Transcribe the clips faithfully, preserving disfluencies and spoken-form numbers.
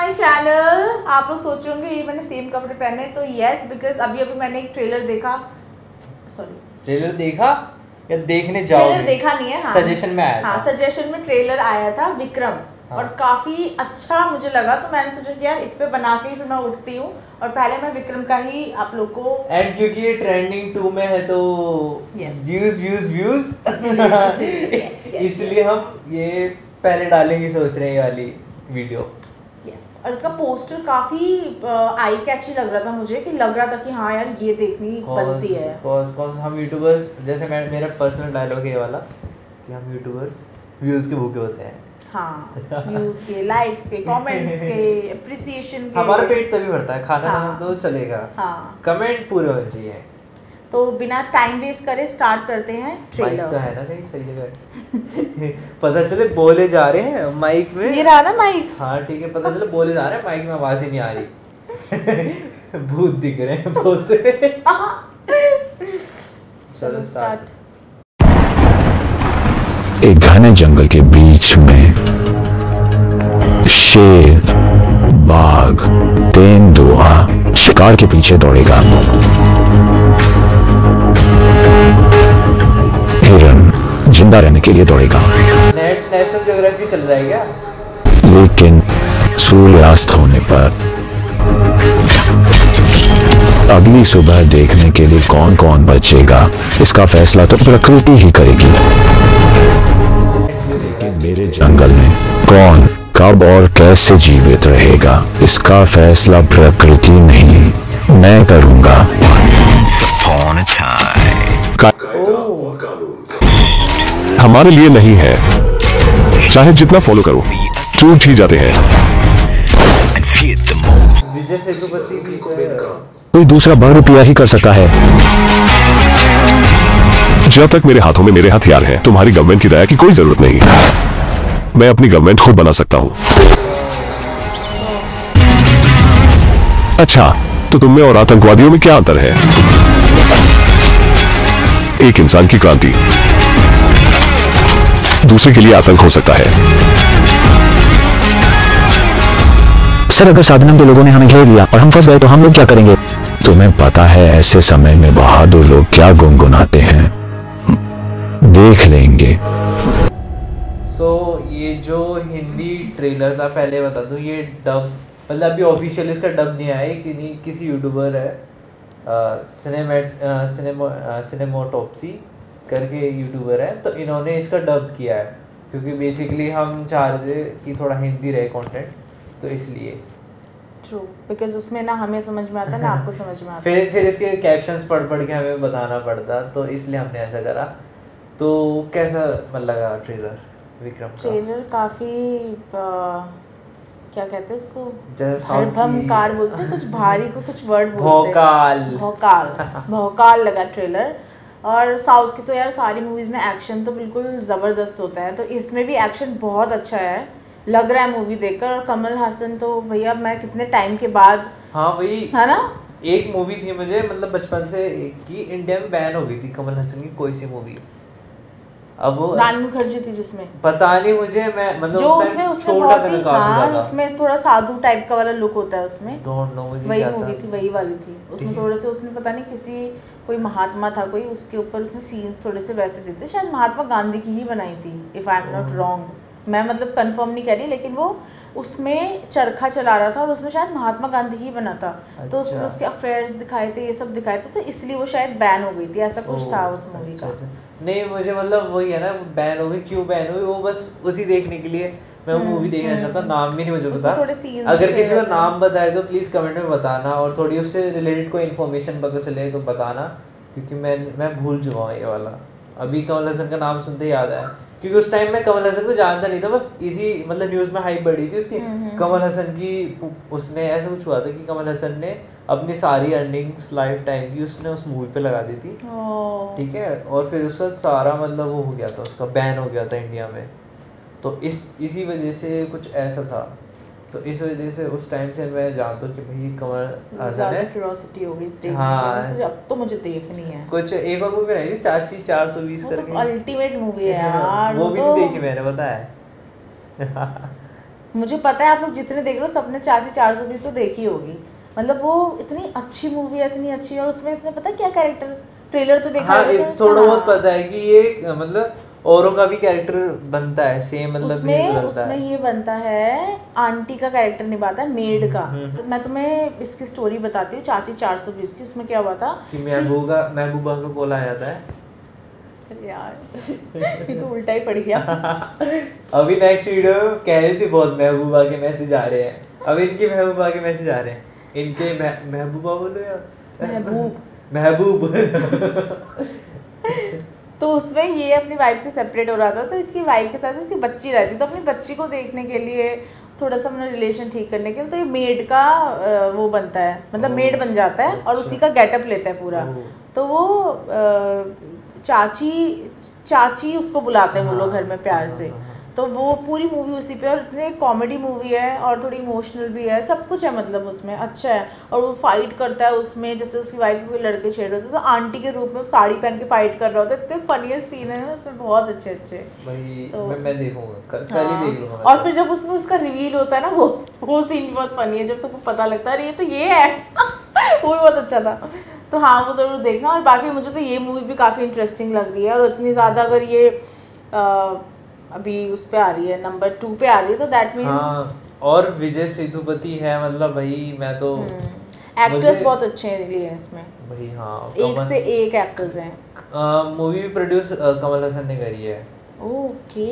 My channel. आप लोग सोच रहे होंगे ये मैंने सेम कपड़े पहने, तो यस बिकॉज अभी अभी मैंने एक ट्रेलर देखा, सॉरी ट्रेलर देखा या देखने जाओगे? ट्रेलर देखा नहीं है, हाँ सजेशन में आया हाँ, था। सजेशन में ट्रेलर आया था विक्रम, हाँ। और काफी अच्छा मुझे लगा, तो मैंने सोचा कि यार इस पे बना के ही फिर मैं उठती हूँ और पहले मैं विक्रम का ही आप लोग को। एंड क्योंकि ये ट्रेंडिंग टू में है तो व्यूज व्यूज व्यूज इसलिए हम ये पहले डालेंगे, सोच रहे हैं ये वाली वीडियो। यस, और इसका पोस्टर काफी आई कैची लग रहा था मुझे, कि लग रहा था कि हाँ यार ये देखनी बनती है। कॉज कॉज हम यूट्यूबर्स, जैसे मैं मेरा पर्सनल डायलॉग है ये वाला कि हम यूट्यूबर्स व्यूज के भूखे होते हैं। हाँ, व्यूज के, लाइक्स के, कमेंट्स के, अप्रिसिएशन के। हमारा पेट तभी भरता है, खाना हाँ, तो चलेगा, हाँ, कमेंट पूरे होने चाहिए। तो बिना टाइम वेस्ट करे स्टार्ट करते हैं ट्रेलर। माइक तो है ना कहीं सही जगह पता चले बोले जा रहे हैं माइक में। ये रहा ना माइक। हाँ ठीक है, पता चले बोले जा रहे हैं, माइक में आवाज ही नहीं आ रही भूत दिख रहे हैं बोलते। चलो स्टार्ट। एक घने जंगल के बीच में शेर, बाघ, तेंदुआ शिकार के पीछे दौड़ेगा। हिरन जिंदा रहने के लिए दौड़ेगा। नेट नेशनल ज्योग्राफी चल रहा है क्या? लेकिन सूर्यास्त होने पर अगली सुबह देखने के लिए कौन कौन बचेगा, इसका फैसला तो प्रकृति ही करेगी। लेकिन मेरे जंगल में कौन, कब और कैसे जीवित रहेगा, इसका फैसला प्रकृति नहीं, मैं करूंगा। हमारे लिए नहीं है, चाहे जितना फॉलो करो चूक ही जाते हैं। विजय सेतुपति भी कोई दूसरा बारह रुपया ही कर सकता है। जब तक मेरे हाथों में मेरे हथियार हैं, तुम्हारी गवर्नमेंट की दया की कोई जरूरत नहीं। मैं अपनी गवर्नमेंट खुद बना सकता हूँ। अच्छा, तो तुम में और आतंकवादियों में क्या अंतर है? एक इंसान की क्रांति दूसरे के लिए आतंक हो सकता है। सर, अगर साधना के लोगों ने हमें घेर लिया और हम फंस गए तो हम लोग क्या करेंगे? तुम्हें पता है ऐसे समय में बहादुर लोग क्या गुनगुनाते हैं? देख लेंगे। सो so, ये जो हिंदी ट्रेलर था, पहले बता दूं, ये डब मतलब अभी ऑफिशियल इसका डब नहीं आया, कि नहीं किसी यूट्यूबर है सिनेमेट सिनेमो सिनेमोटॉप्सी करके यूट्यूबर है, तो इन्होंने इसका डब किया है, क्योंकि बेसिकली हम चाह रहे थे कि थोड़ा हिंदी रहे कंटेंट, तो इसलिए। ट्रू, बिकॉज उसमें ना हमें समझ में आता ना आपको समझ में आता। फिर फिर इसके कैप्शंस पढ़ पढ़ के हमें बताना पड़ता, तो इसलिए हमने ऐसा करा। तो कैसा लगा ट्रेलर विक्रम का? ट्रेलर काफी आ, क्या कहते हैं इसको, भौकाल बोलते हैं, कुछ भारी को कुछ वर्ड बोलते हैं, भौकाल भौकाल भौकाल लगा ट्रेलर। और साउथ की तो यार सारी मूवीज में एक्शन तो बिल्कुल ज़बरदस्त होता है, तो इसमें भी एक्शन बहुत अच्छा है लग रहा है मूवी देखकर। और कमल हासन तो भैया मैं कितने टाइम के बाद, हाँ वही है ना, एक मूवी थी मुझे मतलब बचपन से कि इंडिया में बैन हो गई थी कमल हासन की कोई सी मूवी, अब वो रानी मुखर्जी थी जिसमें, पता नहीं मुझे, मैं मतलब जो उसमें उसमें बहुत ही, हाँ उसमें थोड़ा साधु टाइप का वाला लुक होता है उसमें, डोंट नो मुझे वही मूवी थी, वही वाली थी। उसमें थोड़े से उसमें पता नहीं किसी कोई महात्मा था कोई, उसके ऊपर उसने सीन्स थोड़े से वैसे देते, शायद महात्मा गांधी की ही बनाई थी if I am not wrong, मैं मतलब कंफर्म नहीं कर रही, लेकिन वो उसमें चरखा चला रहा था और उसमें शायद महात्मा गांधी ही बना था। अच्छा। तो उसमें उसके अफेयर्स दिखाए थे, ये सब दिखाए थे, तो इसलिए वो शायद बैन हो गई थी, ऐसा कुछ था उस मूवी का। नहीं मुझे मतलब वही है ना, बैन हो गई, क्यों बैन हुई, वो बस उसी देखने के लिए मैं वो मूवी देखना चाहता, नाम भी नहीं मुझे पता। अगर किसी को नाम बताए तो प्लीज कमेंट में बताना, और थोड़ी उससे रिलेटेड कोई इन्फॉर्मेशन पता चले तो बताना, क्योंकि मैं मैं भूल चुका हूँ ये वाला। अभी कमल हसन का नाम सुनते याद आया, क्योंकि उस टाइम में कमल हसन को जानता नहीं था, बस इसी मतलब न्यूज़ में हाइप बढ़ी थी उसकी, कमल हसन की, उसने ऐसा कुछ हुआ था कि कमल हसन ने अपनी सारी अर्निंग्स लाइफ टाइम की उसने उस मूवी पे लगा दी थी, ठीक है, और फिर उसका सारा मतलब वो हो गया था, उसका बैन हो गया था इंडिया में, तो इस इसी वजह से कुछ ऐसा था, तो इस वजह से उस टाइम से मैं जानता हूँ कि भाई कमल हसन है, क्यूरियोसिटी हो गई, हाँ अब तो मुझे देखनी है। कुछ एक और मूवी आई थी चाची चार सौ बीस करके, अल्टीमेट मूवी है यार, वो भी नहीं देखी मैंने, पता है मुझे पता है आप लोग जितने देख रहे हो सबने चाची चार सौ बीस तो देखी होगी। मतलब वो इतनी अच्छी मूवी है, इतनी अच्छी, और उसमें इसने पता क्या कैरेक्टर, ट्रेलर तो देखा है, हाँ, थोड़ा बहुत पता है कि ये मतलब औरों का भी कैरेक्टर बनता है सेम, मतलब उसमें उसमें ये बनता है आंटी का कैरेक्टर निभाता है, मेड का। तो मैं तुम्हें इसकी स्टोरी बताती हूँ चाची चार सौ बीस की। उसमें क्या हुआ था कि महबूबा महबूबा को कॉल आ जाता है यार ये तो उल्टा ही पड़ गया। अभी नेक्स्ट वीडियो कह रही थी बहुत महबूबा के मैसेज आ रहे हैं, अब इनके महबूबा के मैसेज आ रहे हैं, इनके महबूबा बोलो या महबूब महबूब। तो उसमें ये अपनी वाइफ से सेपरेट हो रहा था, तो इसकी वाइफ के साथ इसकी बच्ची रहती, तो अपनी बच्ची को देखने के लिए थोड़ा सा अपना रिलेशन ठीक करने के लिए तो ये मेड का वो बनता है, मतलब मेड बन जाता है और उसी का गेटअप लेता है पूरा। तो वो चाची चाची उसको बुलाते हैं वो लोग घर में प्यार से। तो वो पूरी मूवी उसी पे, और इतनी कॉमेडी मूवी है और थोड़ी इमोशनल भी है, सब कुछ है मतलब उसमें अच्छा है। और वो फाइट करता है उसमें, जैसे उसकी वाइफ को कोई लड़के छेड़ रहे थे तो आंटी के रूप में साड़ी पहन के फाइट कर रहा होता है। इतने फनीस्ट सीन है उसमें, बहुत अच्छे अच्छे। भाई तो, मैं मैं देखूंगा कल, कल हाँ, ही देख लूंगा। और फिर जब उसमें उसका रिवील होता है ना, वो वो सीन बहुत फनी है, जब सबको पता लगता है अरे ये तो ये है। वो भी बहुत अच्छा था। तो हाँ वो ज़रूर देखना। और बाकी मुझे तो ये मूवी भी काफ़ी इंटरेस्टिंग लग रही है, और इतनी ज़्यादा अगर ये आ, अभी उस पे आ रही है, नंबर टू पे आ रही है, तो दैट मीन्स हाँ, और विजय सेतुपति है, मतलब भाई मैं तो एक्टर्स बहुत अच्छे हैं इसमें भाई। हाँ एक से एक एक्टर्स हैं। मूवी भी प्रोड्यूस कमल हसन ने करी है। ओके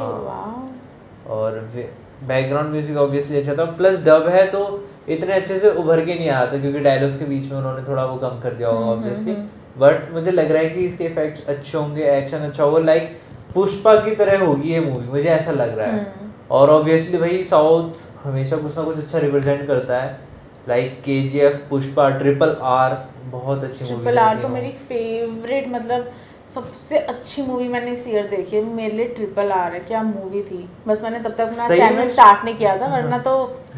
वाह। और बैकग्राउंड म्यूजिक ऑब्वियसली अच्छा था, प्लस डब है तो इतने अच्छे से उभर के नहीं आया था क्योंकि डायलॉग्स के बीच में उन्होंने थोड़ा वो कम कर दिया होगा ऑब्वियसली। बट मुझे लग रहा है कि इसके इफेक्ट्स अच्छे होंगे, एक्शन अच्छा होगा, लाइक पुष्पा की तरह होगी ये मूवी, मुझे ऐसा लग रहा है। और ऑब्वियसली भाई साउथ हमेशा कुछ ना कुछ अच्छा रिप्रेजेंट करता है, like KGF, Pushpa, triple R बहुत अच्छी मूवी। ट्रिपल आर तो मेरी फेवरेट, मतलब सबसे अच्छी मूवी मैंने इस ईयर देखी है मेरे लिए ट्रिपल आर है। क्या मूवी थी, बस मैंने तब तक अपना चैनल स्टार्ट नहीं किया था, वरना तो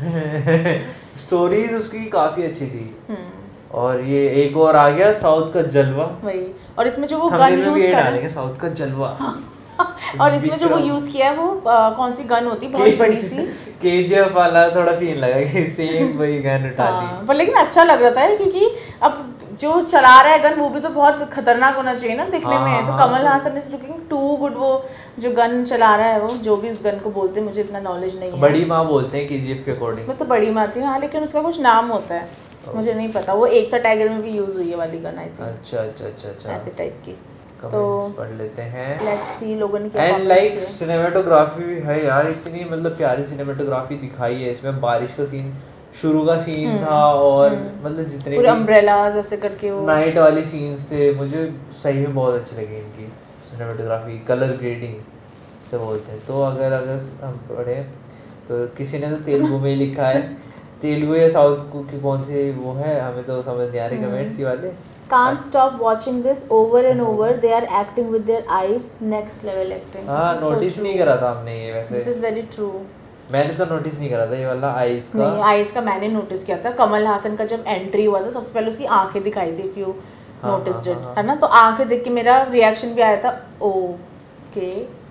स्टोरीज उसकी काफी अच्छी थी। और ये एक और आ गया साउथ का जलवा, वही। और इसमें जो वो गन यूज कर रहे हैं साउथ का जलवा। और इसमें जो वो यूज किया है वो आ, कौन सी गन होती है, बहुत बड़ी सी केजीएफ वाला थोड़ा सीन लगा कि सेम वही गन उठा ली। पर लेकिन अच्छा लग रहा था क्योंकि अब जो चला रहा है गन वो भी तो बहुत खतरनाक होना चाहिए ना दिखने में। तो Kamal Haasan is looking too good. वो जो गन चला रहा है, वो जो भी उस गन को बोलते हैं, मुझे इतना नॉलेज नहीं है। बड़ी माँ बोलते हैं केजीएफ के अकॉर्डिंग। उसमें तो बड़ी माँ थी हाँ, लेकिन उसका कुछ नाम होता है, मुझे नहीं पता। वो एक था टाइगर में भी यूज हुई है वाली गन आई थिंक। अच्छा अच्छा अच्छा अच्छा ऐसे टाइप की। तो पढ़ लेते हैं, लेट्स सी लोगों ने क्या। एंड लाइक सिनेमेटोग्राफी भी है यार, इतनी मतलब प्यारी सिनेमेटोग्राफी दिखाई है इसमें। बारिश का सीन शुरू का सीन था, और मतलब जितने पूरे अम्ब्रेलास ऐसे करके वो नाइट वाली सीन्स थे, मुझे सही में बहुत अच्छे लगे इनकी सिनेमेटोग्राफी, कलर ग्रेडिंग से बोलते हैं। तो अगर अगर हम पढ़े तो किसी ने तो तेलुगु में लिखा है, तेलुगु या साउथ की कौन सी वो है हमें तो समझ नहीं आ रही कमेंट्स वाले। Can't stop watching this over and over. They are acting with their eyes. Next level acting. हाँ नोटिस नहीं करा था हमने ये वैसे। This is very true. मैंने तो नोटिस नहीं करा था ये वाला आईज का। नहीं आईज का मैंने नोटिस किया था। कमल हासन का जब एंट्री हुआ था सबसे पहले उसकी आंखें दिखाई थी, if you noticed it, है ना। तो आंखें देख के मेरा रिएक्शन भी आया था ओके।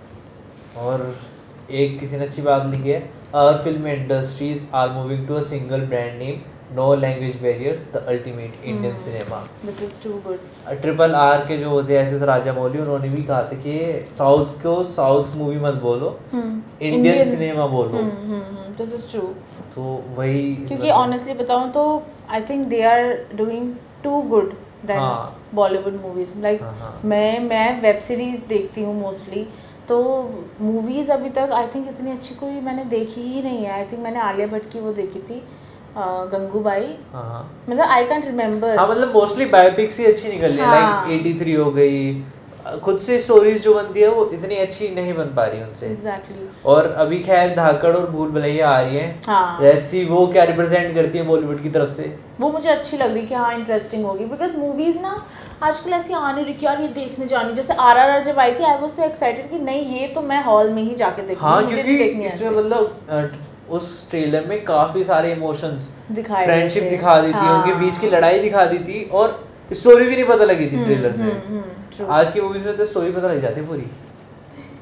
और एक किसी ने अच्छी बात लिखी है, our film industries are moving to a single brand name, no language barriers, the ultimate Indian cinema. This is too good. Triple R के जो होते हैं एस एस राजामौली, उन्होंने भी कहा था कि साउथ को साउथ मूवी मत बोलो, इंडियन सिनेमा बोलो। This is true. तो वही, क्योंकि ऑनेस्टली बताऊं तो I think they are doing too good than Bollywood movies. Like मैं मैं वेब सीरीज देखती हूँ मोस्टली, तो मूवीज़ अभी तक आई थिंक इतनी अच्छी कोई मैंने देखी ही नहीं है। आई थिंक मैंने आलिया भट्ट की वो देखी थी गंगूबाई, मतलब आई कैंट रिमेम्बर। हाँ मतलब मोस्टली बायोपिक्स ही अच्छी निकल रही है, लाइक एटी थ्री हो गई। खुद से स्टोरीज जो बनती है वो इतनी अच्छी नहीं बन पा रही उनसे। एग्जैक्टली। और अभी खैर धाकड़ और भूल भुलैया आ रही है, हाँ। लेट्स सी वो क्या रिप्रेजेंट करती है बॉलीवुड की तरफ से। वो मुझे अच्छी लग रही कि हाँ इंटरेस्टिंग होगी, बिकॉज मूवीज ना आजकल ऐसी आने रही कि यार ये देखने जानी। जैसे आर आर आर जब आई थी आई वाज सो एक्साइटेड कि नहीं ये तो मैं हॉल में ही जाके देखूंगी। हाँ, मुझे भी देखनी है। इसमें मतलब उस ट्रेलर में काफी सारे इमोशंस दिखाए, फ्रेंडशिप दिखा दी थी, उनके बीच की लड़ाई दिखा दी थी, और स्टोरी भी नहीं पता लगी थी ट्रेलर से। आज की मूवीज में तो स्टोरी पता लग जाती है पूरी।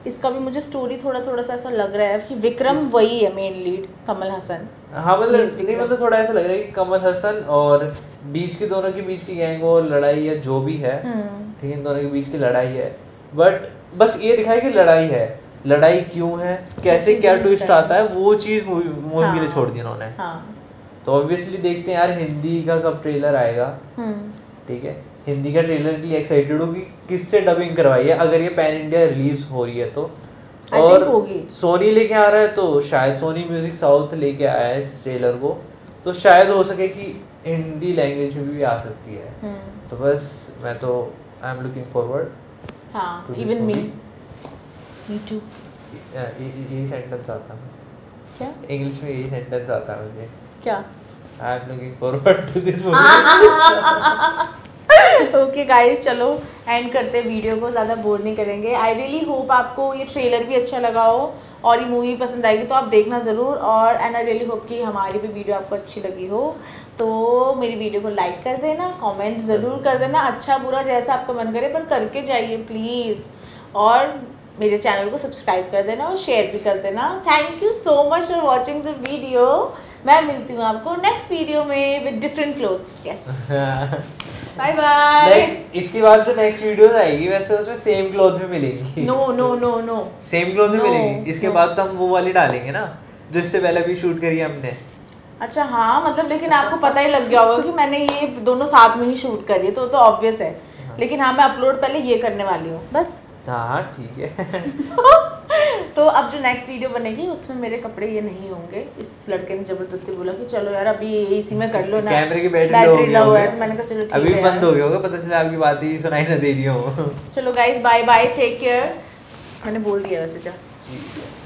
इसका भी मुझे स्टोरी थोड़ा थोड़ा सा ऐसा लग रहा है कि विक्रम वही है मेन लीड, कमल हसन। हाँ मतलब नहीं मतलब थोड़ा ऐसा लग रहा है कि कमल हसन और बीच के दोनों के बीच की गैंग और लड़ाई या जो भी है, ठीक है, इन दोनों के बीच की लड़ाई है, बट बस ये दिखाया कि लड़ाई है, लड़ाई क्यों है, कैसे क्या ट्विस्ट आता है, वो चीज मूवी मूवी में छोड़ दी उन्होंने। तो ऑब्वियसली देखते हैं यार हिंदी का कब ट्रेलर आएगा, ठीक है, हिंदी का ट्रेलर के लिए एक्साइटेड हूँ कि किससे डबिंग करवाई है, अगर ये पैन इंडिया रिलीज हो रही है तो। और सोनी लेके आ रहा है तो शायद सोनी म्यूजिक साउथ लेके आया है इस ट्रेलर को, तो शायद हो सके कि हिंदी लैंग्वेज में भी आ सकती है। तो बस मैं तो आई एम लुकिंग फॉरवर्ड। हाँ, इवन मी मी टू। यही सेंटेंस आता है क्या इंग्लिश में, यही सेंटेंस आता है मुझे क्या, I am looking forward to this movie. Okay guys, चलो एंड करते हैं वीडियो को, ज़्यादा बोर नहीं करेंगे। आई रियली होप आपको ये ट्रेलर भी अच्छा लगा हो और ये मूवी पसंद आएगी तो आप देखना ज़रूर। और एंड आई रियली होप कि हमारी भी वीडियो आपको अच्छी लगी हो, तो मेरी वीडियो को लाइक कर देना, कमेंट ज़रूर कर देना, अच्छा बुरा जैसा आपका मन करे पर करके जाइए प्लीज़। और मेरे चैनल को सब्सक्राइब कर देना और शेयर भी कर देना। Thank you so much for watching the video. मैं मिलती हूँ आपको नेक्स्ट वीडियो में with different clothes. Yes, bye bye. इसके बाद जो नेक्स्ट वीडियोस आएगी वैसे उसमें सेम क्लॉथ में मिलेंगी। No no no no same cloth में मिलेंगी। इसके बाद तो हम वो वाली डालेंगे ना जो इससे पहले भी शूट करी हमने। अच्छा हाँ, मतलब लेकिन आपको पता ही लग गया होगा कि मैंने ये दोनों साथ में ही शूट करी है, तो तो ऑब्वियस है। लेकिन हाँ, मैं अपलोड पहले ये करने वाली हूँ बस। हाँ ठीक है। तो अब जो नेक्स्ट वीडियो बनेगी उसमें मेरे कपड़े ये नहीं होंगे। इस लड़के ने जबरदस्ती बोला कि चलो यार अभी इसी में कर लो ना, कैमरे की बैटरी लो है। मैंने कहा चलो ठीक अभी है, बंद हो गया होगा, पता चला आपकी बात ही सुनाई ना दे रही हो। चलो guys, bye bye, take care. मैंने बोल दिया वैसे, जा।